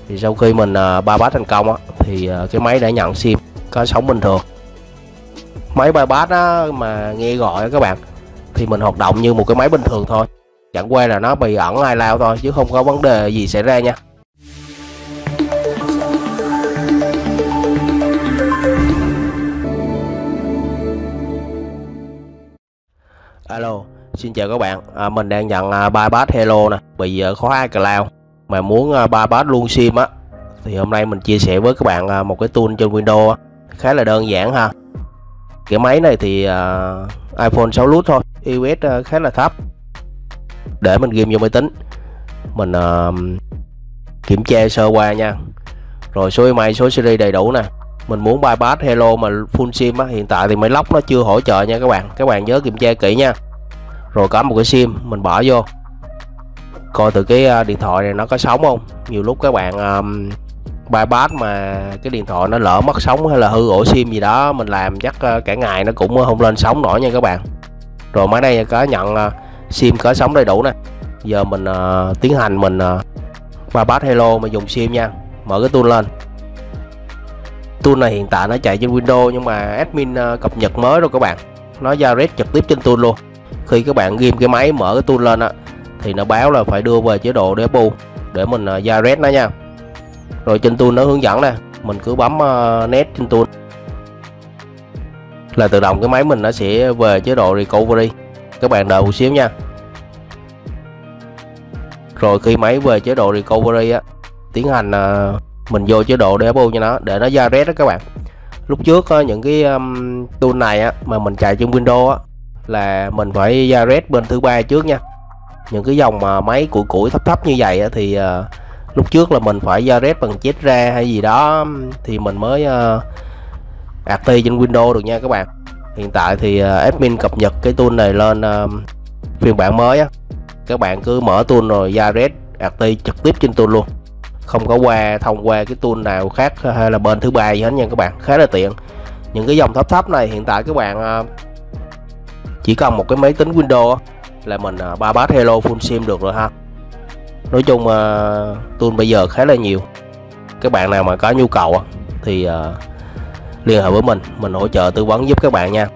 Thì sau khi mình bypass thành công á, thì cái máy đã nhận sim có sóng bình thường. Máy bypass á, mà nghe gọi á các bạn, thì mình hoạt động như một cái máy bình thường thôi, chẳng qua là nó bị ẩn iCloud thôi chứ không có vấn đề gì xảy ra nha. Alo, xin chào các bạn. Mình đang nhận bypass Hello nè, bị khóa iCloud mà muốn bypass luôn sim á, thì hôm nay mình chia sẻ với các bạn một cái tool trên Windows khá là đơn giản ha. Cái máy này thì iPhone 6 Plus thôi, iOS khá là thấp. Để mình ghim vô máy tính, mình kiểm tra sơ qua nha. Rồi số email, số series đầy đủ nè. Mình muốn bypass Hello mà full sim á, hiện tại thì máy lock nó chưa hỗ trợ nha các bạn. Các bạn nhớ kiểm tra kỹ nha. Rồi có một cái sim mình bỏ vô, coi từ cái điện thoại này nó có sóng không. Nhiều lúc các bạn bypass mà cái điện thoại nó lỡ mất sóng hay là hư ổ sim gì đó, mình làm chắc cả ngày nó cũng không lên sóng nổi nha các bạn. Rồi máy đây có nhận sim có sóng đầy đủ nè. Giờ mình tiến hành mình bypass Hello mà dùng sim nha. Mở cái tool lên. Tool này hiện tại nó chạy trên Windows nhưng mà admin cập nhật mới rồi các bạn, nó direct trực tiếp trên tool luôn. Khi các bạn ghim cái máy mở cái tool lên á, thì nó báo là phải đưa về chế độ debug để mình direct nó nha. Rồi trên tool nó hướng dẫn nè, mình cứ bấm net trên tool là tự động cái máy mình nó sẽ về chế độ recovery. Các bạn đợi một xíu nha. Rồi khi máy về chế độ recovery á, tiến hành mình vô chế độ debug cho nó để nó direct đó các bạn. Lúc trước những cái tool này á, mà mình chạy trên Windows á, là mình phải direct bên thứ ba trước nha. Những cái dòng mà máy củi thấp thấp như vậy á, thì lúc trước là mình phải direct bằng chết ra hay gì đó thì mình mới active trên Windows được nha các bạn. Hiện tại thì admin cập nhật cái tool này lên phiên bản mới á. Các bạn cứ mở tool rồi direct active trực tiếp trên tool luôn, không có thông qua cái tool nào khác hay là bên thứ ba gì hết nha các bạn. Khá là tiện. Những cái dòng thấp thấp này hiện tại các bạn chỉ cần một cái máy tính Windows là mình bypass Hello full sim được rồi ha. Nói chung tool bây giờ khá là nhiều. Các bạn nào mà có nhu cầu thì liên hệ với mình hỗ trợ tư vấn giúp các bạn nha.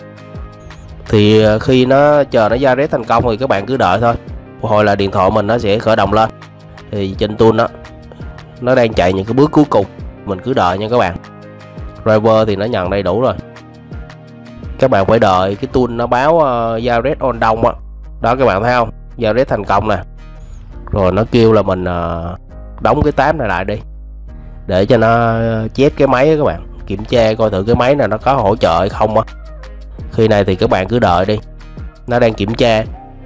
Thì khi nó chờ nó direct thành công thì các bạn cứ đợi thôi. Một hồi là điện thoại mình nó sẽ khởi động lên. Thì trên tool đó nó đang chạy những cái bước cuối cùng, mình cứ đợi nha các bạn. Driver thì nó nhận đầy đủ rồi. Các bạn phải đợi cái tool nó báo direct on down á. Đó các bạn thấy không? Direct thành công nè. Rồi nó kêu là mình đóng cái tab này lại đi để cho nó chết cái máy đó các bạn. Kiểm tra coi thử cái máy này nó có hỗ trợ hay không á. Khi này thì các bạn cứ đợi đi. Nó đang kiểm tra.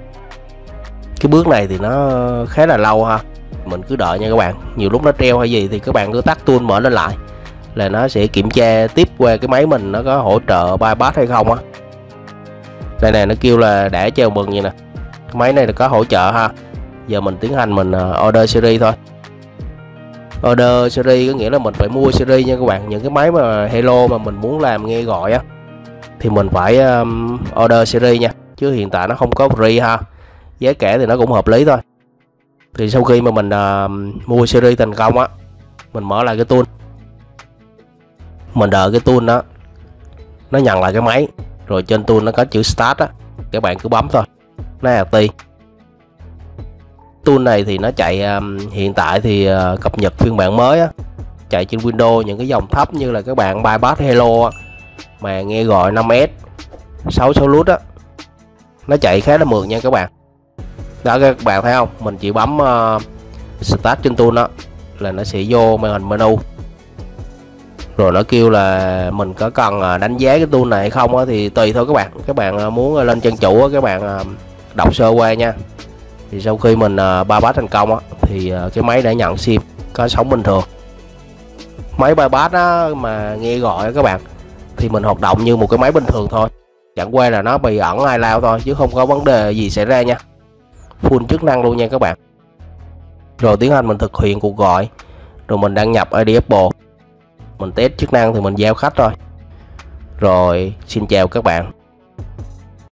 Cái bước này thì nó khá là lâu ha. Mình cứ đợi nha các bạn. Nhiều lúc nó treo hay gì thì các bạn cứ tắt tool mở lên lại là nó sẽ kiểm tra tiếp qua cái máy mình nó có hỗ trợ bypass hay không á. Đây này nó kêu là đã chào mừng vậy nè. Cái máy này là có hỗ trợ ha. Giờ mình tiến hành mình order series thôi. Order series có nghĩa là mình phải mua series nha các bạn. Những cái máy mà Hello mà mình muốn làm nghe gọi á thì mình phải order series nha. Chứ hiện tại nó không có free ha. Giá cả thì nó cũng hợp lý thôi. Thì sau khi mà mình mua series thành công á, mình mở lại cái tool. Mình đợi cái tool đó nó nhận lại cái máy. Rồi trên tool nó có chữ start á, các bạn cứ bấm thôi, nó active. Tool này thì nó chạy hiện tại thì cập nhật phiên bản mới á, chạy trên Windows những cái dòng thấp như là các bạn bypass Hello á, mà nghe gọi 5S 6 Plus á, nó chạy khá là mượt nha các bạn. Đó các bạn thấy không? Mình chỉ bấm start trên tool đó là nó sẽ vô màn hình menu. Rồi nó kêu là mình có cần đánh giá cái tool này hay không á, thì tùy thôi các bạn. Các bạn muốn lên chân chủ á, các bạn đọc sơ qua nha. Thì sau khi mình bypass thành công á, thì cái máy đã nhận sim có sóng bình thường. Máy bypass á, mà nghe gọi á, các bạn, thì mình hoạt động như một cái máy bình thường thôi, chẳng qua là nó bị ẩn iCloud thôi chứ không có vấn đề gì xảy ra nha. Full chức năng luôn nha các bạn. Rồi tiến hành mình thực hiện cuộc gọi. Rồi mình đăng nhập ID Apple. Mình test chức năng thì mình giao khách thôi. Rồi xin chào các bạn.